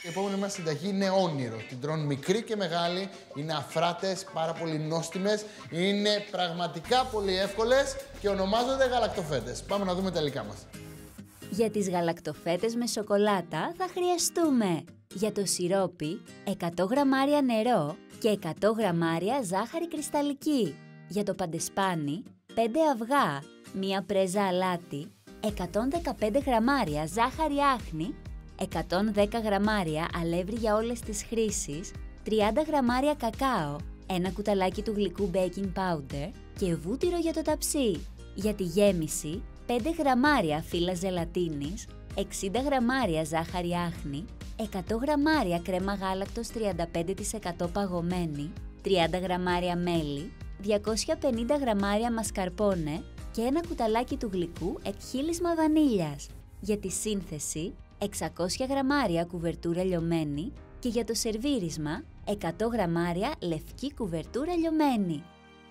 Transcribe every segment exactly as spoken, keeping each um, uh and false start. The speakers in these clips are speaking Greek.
Η επόμενη μας συνταγή είναι όνειρο. Την τρώνε μικρή και μεγάλη, είναι αφράτες, πάρα πολύ νόστιμες, είναι πραγματικά πολύ εύκολες και ονομάζονται γαλακτοφέτες. Πάμε να δούμε τα υλικά μας. Για τις γαλακτοφέτες με σοκολάτα θα χρειαστούμε για το σιρόπι εκατό γραμμάρια νερό και εκατό γραμμάρια ζάχαρη κρυσταλλική. Για το παντεσπάνι πέντε αυγά, μία πρέζα αλάτι, εκατόν δεκαπέντε γραμμάρια ζάχαρη άχνη, εκατόν δέκα γραμμάρια αλεύρι για όλες τις χρήσεις, τριάντα γραμμάρια κακάο, ένα κουταλάκι του γλυκού baking powder και βούτυρο για το ταψί. Για τη γέμιση πέντε γραμμάρια φύλλα ζελατίνης, εξήντα γραμμάρια ζάχαρη άχνη, εκατό γραμμάρια κρέμα γάλακτος τριάντα πέντε τοις εκατό παγωμένη, τριάντα γραμμάρια μέλι, διακόσια πενήντα γραμμάρια μασκαρπόνε και ένα κουταλάκι του γλυκού εκχύλισμα βανίλιας. Για τη σύνθεση εξακόσια γραμμάρια κουβερτούρα λιωμένη και για το σερβίρισμα εκατό γραμμάρια λευκή κουβερτούρα λιωμένη.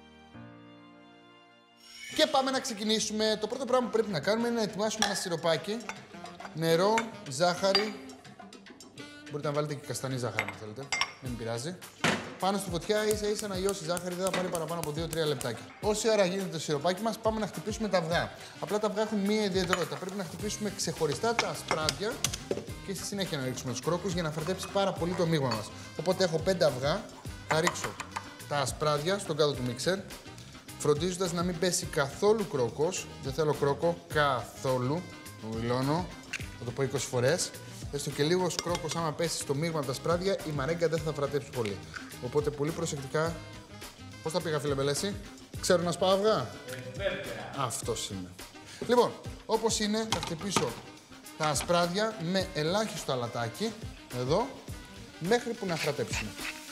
Και πάμε να ξεκινήσουμε. Το πρώτο πράγμα που πρέπει να κάνουμε είναι να ετοιμάσουμε ένα σιροπάκι, νερό, ζάχαρη. Μπορείτε να βάλετε και καστανή ζάχαρη αν θέλετε, δεν πειράζει. Πάνω στη φωτιά ίσα ίσα να λιώσει η ζάχαρη, δεν θα πάρει παραπάνω από δύο τρία λεπτάκια. Όση ώρα γίνεται το σιροπάκι μας, πάμε να χτυπήσουμε τα αυγά. Απλά τα αυγά έχουν μία ιδιαιτερότητα. Πρέπει να χτυπήσουμε ξεχωριστά τα ασπράδια και στη συνέχεια να ρίξουμε τους κρόκους για να φερτέψει πάρα πολύ το μείγμα μας. Οπότε έχω πέντε αυγά, θα ρίξω τα ασπράδια στον κάδο του μίξερ, φροντίζοντας να μην πέσει καθόλου κρόκος. Δεν θέλω κρόκο καθόλου. Το δηλώνω, θα το πω είκοσι φορές. Έστω και λίγος κρόκος, άμα πέσει στο μείγμα από τα σπράδια, η μαρέγκα δεν θα φρατέψει πολύ. Οπότε πολύ προσεκτικά. Πώς τα πήγα, φίλε Μπελέση? Ξέρω να σπάω αυγά. Ε, Αυτός είναι. Λοιπόν, όπως είναι, θα χτυπήσω τα ασπράδια με ελάχιστο αλατάκι, εδώ, μέχρι που να φρατέψουν.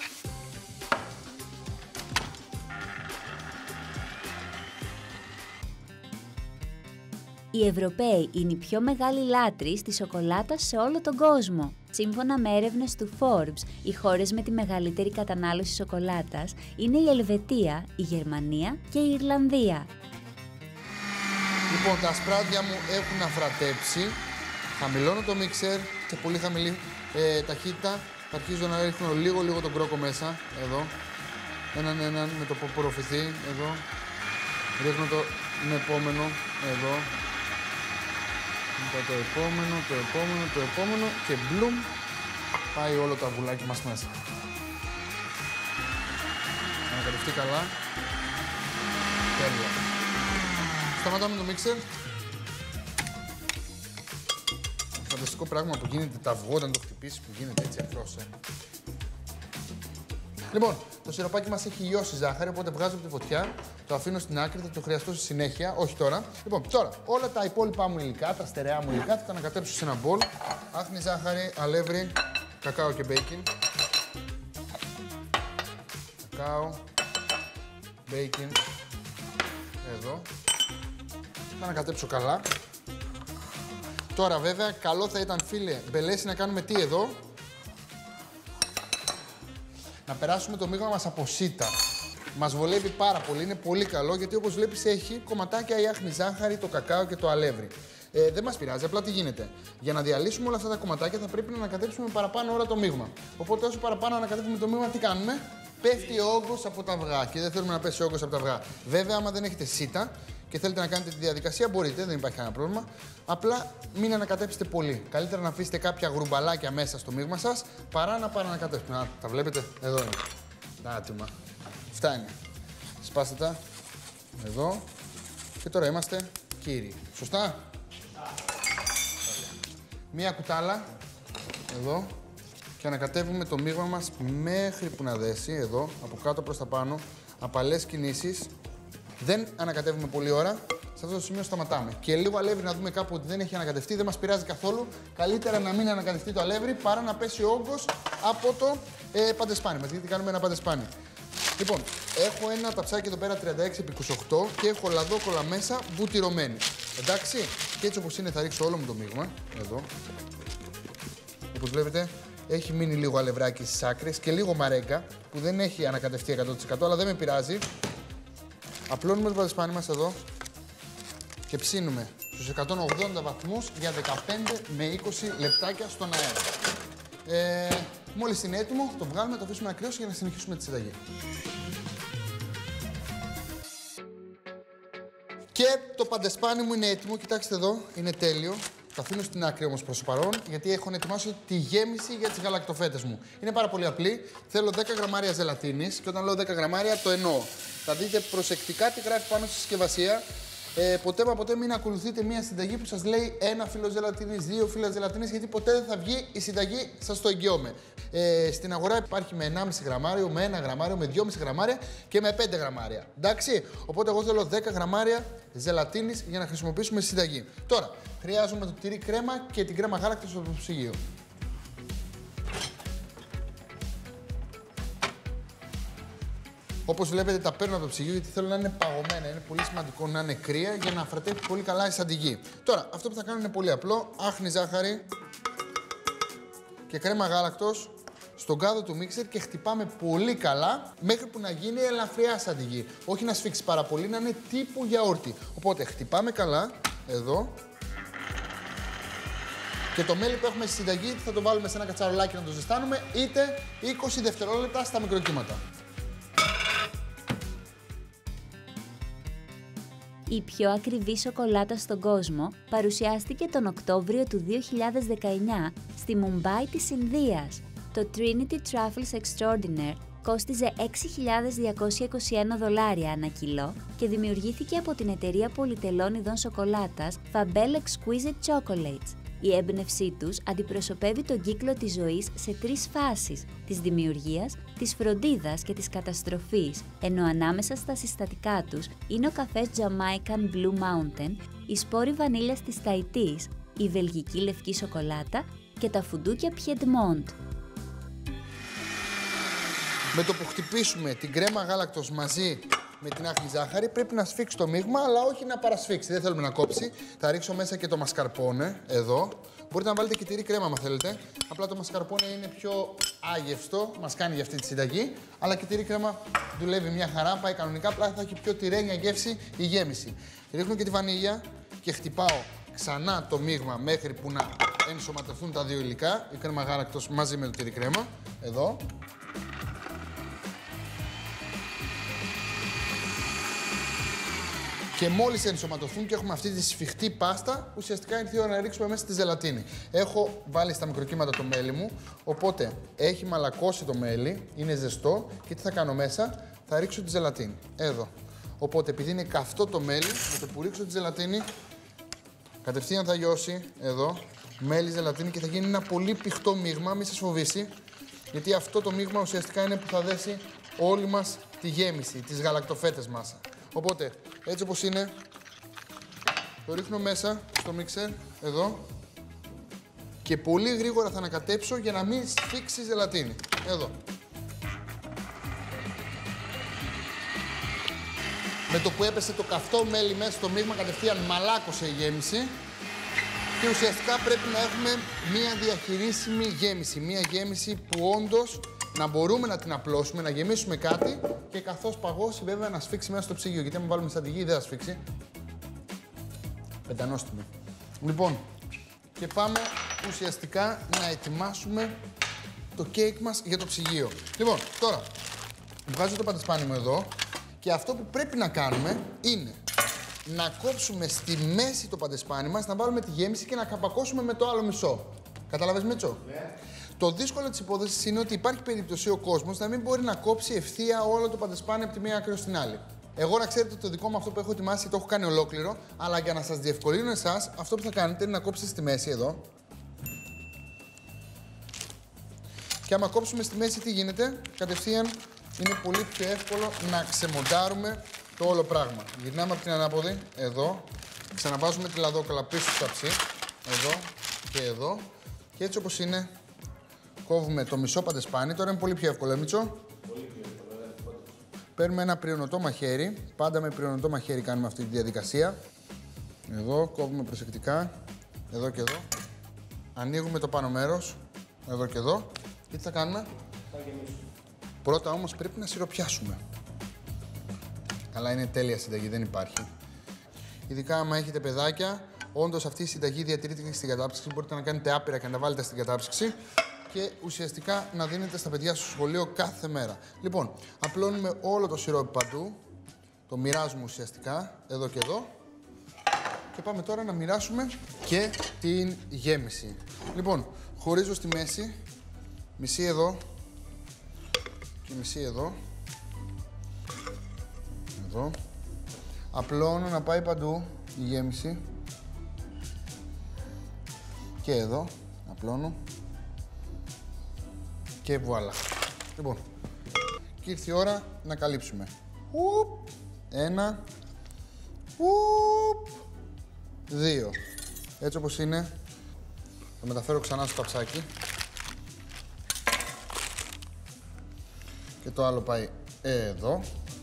Οι Ευρωπαίοι είναι οι πιο μεγάλοι λάτρεις της σοκολάτας σε όλο τον κόσμο. Σύμφωνα με έρευνες του Forbes, οι χώρες με τη μεγαλύτερη κατανάλωση σοκολάτας είναι η Ελβετία, η Γερμανία και η Ιρλανδία. Λοιπόν, τα ασπράδια μου έχουν αφρατέψει. Χαμηλώνω το μίξερ σε πολύ χαμηλή ε, ταχύτητα. Θα αρχίζω να ρίχνω λίγο λίγο τον κρόκο μέσα, εδώ. Έναν έναν με το που απορροφηθεί, εδώ. Ρίχνω το επόμενο, εδώ. Μετά το επόμενο, το επόμενο, το επόμενο και μπλουμ, πάει όλο το αυγουλάκι μας μέσα. Ανακατευτεί καλά. Τέλεια. Σταματάμε το μίξερ. Φανταστικό πράγμα που γίνεται τα αυγό όταν το χτυπήσει, που γίνεται έτσι αφρός. Ε. Λοιπόν, το σιροπάκι μας έχει λιώσει ζάχαρη, οπότε βγάζω από τη φωτιά, το αφήνω στην άκρη, θα το χρειαστώ στη συνέχεια, όχι τώρα. Λοιπόν, τώρα, όλα τα υπόλοιπα μου υλικά, τα στερεά μου υλικά, θα τα ανακατέψω σε ένα μπολ. Άχνη ζάχαρη, αλεύρι, κακάο και μπέικιν. Κακάο, μπέικιν, εδώ. Θα ανακατέψω καλά. Τώρα βέβαια, καλό θα ήταν, φίλε Μπελέση, να κάνουμε τι εδώ? Να περάσουμε το μείγμα μας από σίτα. Μας βολεύει πάρα πολύ, είναι πολύ καλό, γιατί όπως βλέπεις έχει κομματάκια η άχνη ζάχαρη, το κακάο και το αλεύρι. Ε, δεν μας πειράζει, απλά τι γίνεται. Για να διαλύσουμε όλα αυτά τα κομματάκια θα πρέπει να ανακατέψουμε παραπάνω ώρα το μείγμα. Οπότε όσο παραπάνω ανακατεύουμε το μείγμα, τι κάνουμε? Πέφτει ο όγκος από τα αυγά και δεν θέλουμε να πέσει ο όγκος από τα αυγά. Βέβαια, άμα δεν έχετε σίτα και θέλετε να κάνετε τη διαδικασία, μπορείτε, δεν υπάρχει κανένα πρόβλημα. Απλά μην ανακατέψετε πολύ. Καλύτερα να αφήσετε κάποια γρουμπαλάκια μέσα στο μείγμα σας παρά να παρανακατέψετε. Να, τα βλέπετε, εδώ είναι. Τα άτομα. Φτάνει. Σπάστε τα. Εδώ. Και τώρα είμαστε κύριοι. Σωστά? Μία κουτάλα. Εδώ. Και ανακατεύουμε το μείγμα μας μέχρι που να δέσει. Εδώ. Από κάτω προς τα πάνω. Απαλές κινήσεις. Δεν ανακατεύουμε πολλή ώρα. Σε αυτό το σημείο σταματάμε. Και λίγο αλεύρι να δούμε κάπου ότι δεν έχει ανακατευτεί. Δεν μας πειράζει καθόλου. Καλύτερα να μην ανακατευτεί το αλεύρι παρά να πέσει ο όγκος από το ε, παντεσπάνι μας. Γιατί κάνουμε ένα παντεσπάνι. Λοιπόν, έχω ένα ταψάκι εδώ πέρα τριάντα έξι επί είκοσι οκτώ και έχω λαδόκολα μέσα βουτυρωμένη. Εντάξει. Και έτσι όπως είναι θα ρίξω όλο μου το μείγμα. Εδώ. Όπως βλέπετε, έχει μείνει λίγο αλευράκι στις άκρες και λίγο μαρέγκα που δεν έχει ανακατευτεί εκατό τοις εκατό, αλλά δεν με πειράζει. Απλώνουμε το παντεσπάνι μας εδώ και ψήνουμε στους εκατόν ογδόντα βαθμούς για δεκαπέντε με είκοσι λεπτάκια στον αέρα. Ε, μόλις είναι έτοιμο, το βγάλουμε, το αφήσουμε να κρυώσει για να συνεχίσουμε τη συνταγή. Και το παντεσπάνι μου είναι έτοιμο, κοιτάξτε εδώ, είναι τέλειο. Το αφήνω στην άκρη όμως προς το παρόν, γιατί έχω να ετοιμάσω τη γέμιση για τις γαλακτοφέτες μου. Είναι πάρα πολύ απλή. Θέλω δέκα γραμμάρια ζελατίνης και όταν λέω δέκα γραμμάρια το εννοώ. Θα δείτε προσεκτικά τι γράφει πάνω στη συσκευασία. Ε, ποτέ μα ποτέ μην ακολουθείτε μια συνταγή που σας λέει ένα φύλλο ζελατίνης, δύο φύλλα ζελατίνης, γιατί ποτέ δεν θα βγει η συνταγή, σας το εγγυώμαι. Ε, στην αγορά υπάρχει με ενάμιση γραμμάριο, με ένα γραμμάριο, με δυόμιση γραμμάρια και με πέντε γραμμάρια. Εντάξει, οπότε εγώ θέλω δέκα γραμμάρια ζελατίνης για να χρησιμοποιήσουμε στη συνταγή. Τώρα, χρειάζομαι το τυρί κρέμα και την κρέμα γάλακτος στο ψυγείο. Όπως βλέπετε, τα παίρνω από το ψυγείο γιατί θέλω να είναι παγωμένα. Είναι πολύ σημαντικό να είναι κρύα για να φρατεύει πολύ καλά η σαντιγή. Τώρα, αυτό που θα κάνω είναι πολύ απλό. Άχνη ζάχαρη και κρέμα γάλακτος στον κάδο του μίξερ και χτυπάμε πολύ καλά μέχρι που να γίνει ελαφριά σαντιγή. Όχι να σφίξει πάρα πολύ, να είναι τύπου γιαούρτι. Οπότε χτυπάμε καλά, εδώ. Και το μέλι που έχουμε στη συνταγή θα το βάλουμε σε ένα κατσαρολάκι να το ζεστάνουμε, είτε είκοσι δευτερόλεπτα στα μικροκύματα. Η πιο ακριβή σοκολάτα στον κόσμο παρουσιάστηκε τον Οκτώβριο του δύο χιλιάδες δεκαεννιά στη Μουμπάι της Ινδίας. Το Trinity Truffles Extraordinaire κόστιζε έξι χιλιάδες διακόσια είκοσι ένα δολάρια ανά κιλό και δημιουργήθηκε από την εταιρεία πολυτελών ειδών σοκολάτας Fabel Exquisite Chocolates. Η έμπνευσή τους αντιπροσωπεύει τον κύκλο της ζωής σε τρεις φάσεις, της δημιουργίας, της φροντίδας και της καταστροφής, ενώ ανάμεσα στα συστατικά τους είναι ο καφές Jamaican Blue Mountain, η σπόρη βανίλιας της Ταϊτής, η βελγική λευκή σοκολάτα και τα φουντούκια Piedmont. Με το που χτυπήσουμε την κρέμα γάλακτος μαζί με την άχνη ζάχαρη, πρέπει να σφίξει το μείγμα, αλλά όχι να παρασφίξει. Δεν θέλουμε να κόψει. Θα ρίξω μέσα και το μασκαρπόνε, εδώ. Μπορείτε να βάλετε και τυρί κρέμα, αν θέλετε. Απλά το μασκαρπόνε είναι πιο άγευστο, μας κάνει για αυτή τη συνταγή. Αλλά και τυρί κρέμα δουλεύει μια χαρά, πάει κανονικά. Απλά θα έχει πιο τυρένια γεύση η γέμιση. Ρίχνω και τη βανίλια και χτυπάω ξανά το μείγμα μέχρι που να ενσωματωθούν τα δύο υλικά. Η κρέμα γάλακτος μαζί με το τυρί κρέμα, εδώ. Και μόλις ενσωματωθούν και έχουμε αυτή τη σφιχτή πάστα, ουσιαστικά ήρθε η ώρα να ρίξουμε μέσα τη ζελατίνη. Έχω βάλει στα μικροκύματα το μέλι μου, οπότε έχει μαλακώσει το μέλι, είναι ζεστό και τι θα κάνω μέσα, θα ρίξω τη ζελατίνη. Εδώ. Οπότε επειδή είναι καυτό το μέλι, με το που ρίξω τη ζελατίνη, κατευθείαν θα λιώσει, εδώ, μέλι, ζελατίνη και θα γίνει ένα πολύ πηχτό μείγμα, μη σας φοβήσει, γιατί αυτό το μείγμα ουσιαστικά είναι που θα δέσει όλη μας τη γέμιση, τις γαλακτοφέτες μας. Οπότε, έτσι όπως είναι, το ρίχνω μέσα στο μίξερ, εδώ, και πολύ γρήγορα θα ανακατέψω για να μην σφίξει η ζελατίνη. Εδώ. Με το που έπεσε το καυτό μέλι μέσα στο μείγμα, κατευθείαν μαλάκωσε η γέμιση και ουσιαστικά πρέπει να έχουμε μία διαχειρίσιμη γέμιση. Μία γέμιση που όντως να μπορούμε να την απλώσουμε, να γεμίσουμε κάτι και καθώς παγώσει βέβαια να σφίξει μέσα στο ψυγείο. Γιατί αν βάλουμε σαντιγί δεν θα σφίξει. Πεντανόστιμη. Λοιπόν, και πάμε ουσιαστικά να ετοιμάσουμε το κέικ μας για το ψυγείο. Λοιπόν, τώρα βγάζω το παντεσπάνι μου εδώ και αυτό που πρέπει να κάνουμε είναι να κόψουμε στη μέση το παντεσπάνι μας, να βάλουμε τη γέμιση και να καπακώσουμε με το άλλο μισό. Κατάλαβες, Μίτσο? Ναι. Το δύσκολο της υπόθεσης είναι ότι υπάρχει περίπτωση ο κόσμος να μην μπορεί να κόψει ευθεία όλο το παντεσπάνι από τη μία άκρη στην άλλη. Εγώ να ξέρετε ότι το δικό μου αυτό που έχω ετοιμάσει το έχω κάνει ολόκληρο, αλλά για να σας διευκολύνω εσάς, αυτό που θα κάνετε είναι να κόψετε στη μέση εδώ. Και άμα κόψουμε στη μέση, τι γίνεται? Κατευθείαν είναι πολύ πιο εύκολο να ξεμοντάρουμε το όλο πράγμα. Γυρνάμε από την ανάποδη, εδώ. Ξαναβάζουμε τη λαδόκολα πίσω στο ταψί, εδώ και εδώ. Και έτσι όπως είναι, κόβουμε το μισό παντεσπάνι. Τώρα είναι πολύ πιο εύκολο, Μίτσο. Πολύ πιο εύκολο. Παίρνουμε ένα πριονωτό μαχαίρι. Πάντα με πριονωτό μαχαίρι κάνουμε αυτή τη διαδικασία. Εδώ, κόβουμε προσεκτικά. Εδώ και εδώ. Ανοίγουμε το πάνω μέρος. Εδώ και εδώ. Και τι θα κάνουμε? Θα γεμίσουμε. Πρώτα όμως πρέπει να σιροπιάσουμε. Καλά, είναι τέλεια συνταγή, δεν υπάρχει. Ειδικά άμα έχετε παιδάκια, όντως αυτή η συνταγή διατηρείται και στην κατάψυξη. Μπορείτε να κάνετε άπειρα και να τα βάλετε στην κατάψυξη. και ουσιαστικά να δίνετε στα παιδιά στο σχολείο κάθε μέρα. Λοιπόν, απλώνουμε όλο το σιρόπι παντού. Το μοιράζουμε ουσιαστικά, εδώ και εδώ. Και πάμε τώρα να μοιράσουμε και την γέμιση. Λοιπόν, χωρίζω στη μέση, μισή εδώ και μισή εδώ. Εδώ. Απλώνω να πάει παντού η γέμιση. Και εδώ, απλώνω. Και βουάλα. Λοιπόν, και ήρθε η ώρα να καλύψουμε. Ουπ, ένα. Ουπ, δύο. Έτσι όπως είναι. Το μεταφέρω ξανά στο ταψάκι. Και το άλλο πάει εδώ.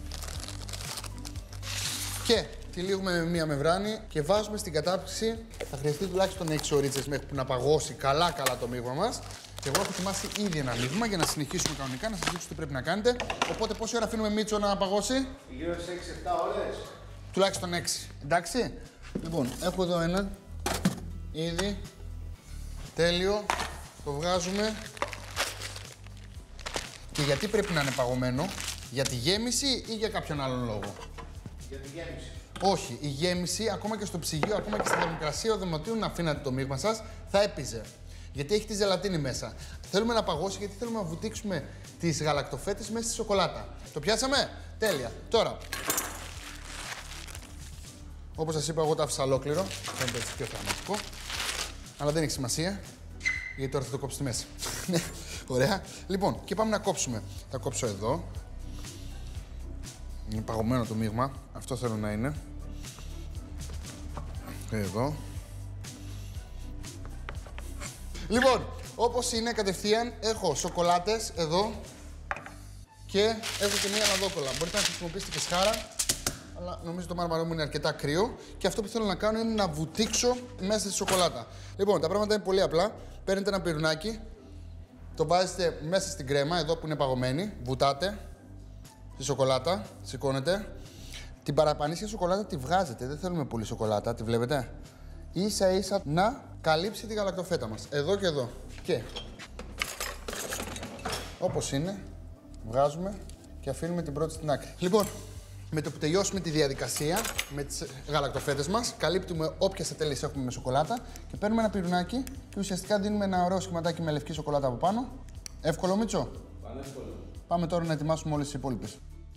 Και τυλίγουμε με μία μεμβράνη και βάζουμε στην κατάψυξη. Θα χρειαστεί τουλάχιστον έξι ωρίτσες μέχρι που να παγώσει καλά καλά το μείγμα μας. Και εγώ έχω ετοιμάσει ήδη ένα μείγμα για να συνεχίσουμε κανονικά, να σας δείξω τι πρέπει να κάνετε. Οπότε πόση ώρα αφήνουμε Μίτσο να παγώσει? Γύρω στις έξι επτά ώρες. Τουλάχιστον έξι. Εντάξει. Λοιπόν, έχω εδώ ένα. Ήδη. Τέλειο. Το βγάζουμε. Και γιατί πρέπει να είναι παγωμένο? Για τη γέμιση ή για κάποιον άλλον λόγο? Για τη γέμιση. Όχι. Η γέμιση, ακόμα και στο ψυγείο, ακόμα και στη θερμοκρασία δωματίου να αφήνατε το μείγμα σας, θα έπιζε. Γιατί έχει τη ζελατίνη μέσα. Θέλουμε να παγώσει γιατί θέλουμε να βουτήξουμε τις γαλακτοφέτες μέσα στη σοκολάτα. Το πιάσαμε? Τέλεια. Τώρα, όπως σας είπα, εγώ το άφησα ολόκληρο. Φαίνεται έτσι πιο θεαματικό. Αλλά δεν έχει σημασία, γιατί τώρα θα το κόψω στη μέση. Ωραία. Λοιπόν, και πάμε να κόψουμε. Θα κόψω εδώ. Είναι παγωμένο το μείγμα. Αυτό θέλω να είναι. Εδώ. Λοιπόν, όπως είναι κατευθείαν, έχω σοκολάτες εδώ και έχω και μία αναδόκολα. Μπορείτε να χρησιμοποιήσετε και σχάρα, αλλά νομίζω το μάρμαρό μου είναι αρκετά κρύο και αυτό που θέλω να κάνω είναι να βουτήξω μέσα στη σοκολάτα. Λοιπόν, τα πράγματα είναι πολύ απλά. Παίρνετε ένα πυρουνάκι, το βάζετε μέσα στην κρέμα, εδώ που είναι παγωμένη, βουτάτε στη σοκολάτα, σηκώνετε. Την παραπανήσια σοκολάτα τη βγάζετε, δεν θέλουμε πολύ σοκολάτα, τη βλέπετε. Ίσα ίσα να καλύψει τη γαλακτοφέτα μας, εδώ και εδώ. Και όπως είναι, βγάζουμε και αφήνουμε την πρώτη στην άκρη. Λοιπόν, με το που τελειώσουμε τη διαδικασία με τις γαλακτοφέτες μας, καλύπτουμε όποιες ατέλειες έχουμε με σοκολάτα και παίρνουμε ένα πυρουνάκι και ουσιαστικά δίνουμε ένα ωραίο σχηματάκι με λευκή σοκολάτα από πάνω. Εύκολο, Μίτσο? Πανεύκολο. Πάμε τώρα να ετοιμάσουμε όλες τις υπόλοιπες.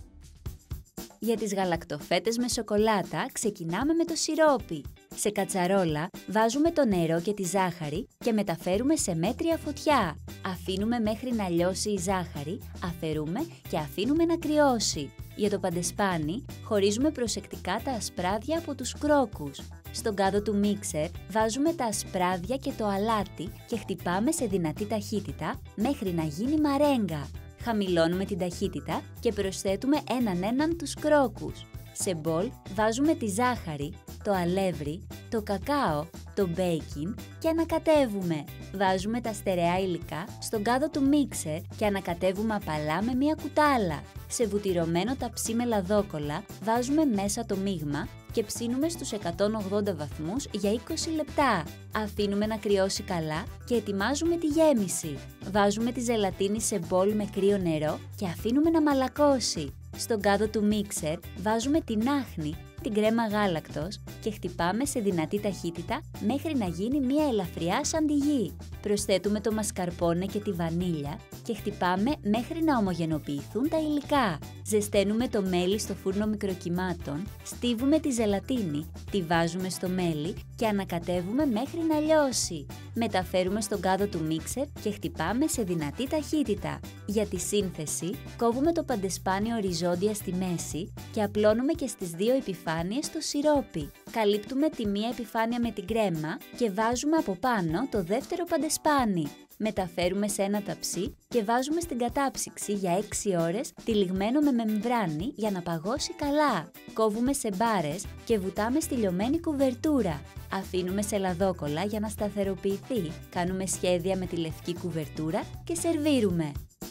Για τις γαλακτοφέτες με σοκολάτα ξεκινάμε με το σιρόπι. Σε κατσαρόλα βάζουμε το νερό και τη ζάχαρη και μεταφέρουμε σε μέτρια φωτιά. Αφήνουμε μέχρι να λιώσει η ζάχαρη, αφαιρούμε και αφήνουμε να κρυώσει. Για το παντεσπάνι χωρίζουμε προσεκτικά τα ασπράδια από τους κρόκους. Στον κάδο του μίξερ βάζουμε τα ασπράδια και το αλάτι και χτυπάμε σε δυνατή ταχύτητα μέχρι να γίνει μαρέγκα. Χαμηλώνουμε την ταχύτητα και προσθέτουμε έναν έναν τους κρόκους. Σε μπολ βάζουμε τη ζάχαρη, το αλεύρι, το κακάο, το μπέικιν και ανακατεύουμε. Βάζουμε τα στερεά υλικά στον κάδο του μίξερ και ανακατεύουμε απαλά με μία κουτάλα. Σε βουτυρωμένο ταψί με λαδόκολλα βάζουμε μέσα το μείγμα και ψήνουμε στους εκατόν ογδόντα βαθμούς για είκοσι λεπτά. Αφήνουμε να κρυώσει καλά και ετοιμάζουμε τη γέμιση. Βάζουμε τη ζελατίνη σε μπολ με κρύο νερό και αφήνουμε να μαλακώσει. Στον κάδο του μίξερ βάζουμε την άχνη, την κρέμα γάλακτος και χτυπάμε σε δυνατή ταχύτητα μέχρι να γίνει μια ελαφριά σαντιγί. Προσθέτουμε το μασκαρπόνε και τη βανίλια και χτυπάμε μέχρι να ομογενοποιηθούν τα υλικά. Ζεσταίνουμε το μέλι στο φούρνο μικροκυμάτων, στίβουμε τη ζελατίνη, τη βάζουμε στο μέλι και ανακατεύουμε μέχρι να λιώσει. Μεταφέρουμε στον κάδο του μίξερ και χτυπάμε σε δυνατή ταχύτητα. Για τη σύνθεση, κόβουμε το παντεσπάνι οριζόντια στη μέση και απλώνουμε και στις δύο επιφάνειες το σιρόπι. Καλύπτουμε τη μία επιφάνεια με την κρέμα και βάζουμε από πάνω το δεύτερο παντεσπάνι. Μεταφέρουμε σε ένα ταψί και βάζουμε στην κατάψυξη για έξι ώρες τυλιγμένο με μεμβράνη για να παγώσει καλά. Κόβουμε σε μπάρες και βουτάμε στη λιωμένη κουβερτούρα. Αφήνουμε σε λαδόκολλα για να σταθεροποιηθεί. Κάνουμε σχέδια με τη λευκή κουβερτούρα και σερβίρουμε.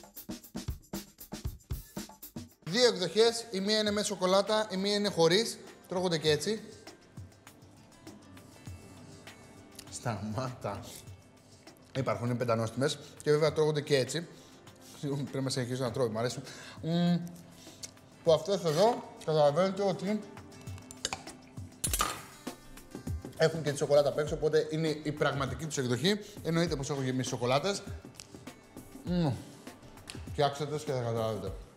Δύο εκδοχές, η μία είναι με σοκολάτα, η μία είναι χωρίς. Τρώγονται και έτσι. Σταμάτα. Υπάρχουν, είναι πεντανόστιμες και βέβαια τρώγονται και έτσι. Πρέπει να συνεχίσω να τρώω, μου αρέσει. Mm, που αυτές εδώ καταλαβαίνετε ότι έχουν και τη σοκολάτα απ' έξω, οπότε είναι η πραγματική τους εκδοχή. Εννοείται πως έχω γεμίσει σοκολάτες. Mm. Φτιάξτε τις και θα καταλάβετε.